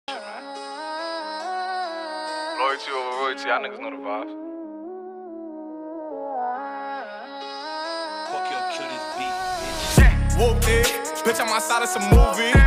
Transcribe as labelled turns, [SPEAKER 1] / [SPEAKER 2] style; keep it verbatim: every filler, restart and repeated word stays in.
[SPEAKER 1] shit, man. Loyalty over royalty, y'all niggas know the vibes.
[SPEAKER 2] Fuck your kill this beat, bitch.
[SPEAKER 3] Whooped it, bitch, I'm outside of some movie.